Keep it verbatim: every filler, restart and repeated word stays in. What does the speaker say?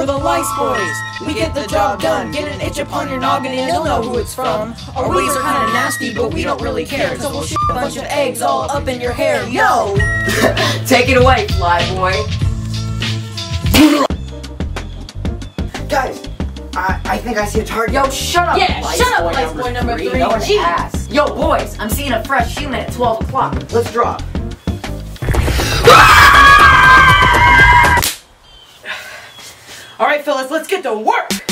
We're the Lice Boys. We get the job done. Get an itch upon your noggin and you'll know who it's from. Our ways are kinda nasty, but we don't really care, cause we'll shit a bunch of eggs all up in your hair. Yo! Take it away, fly boy. Guys, I, I think I see a target. Yo, shut up, Yeah, Lice shut up, boy Lice number boy number three. three. No one Gee. asked. Yo, boys, I'm seeing a fresh human at twelve o'clock. Let's draw. Alright, fellas, let's get to work!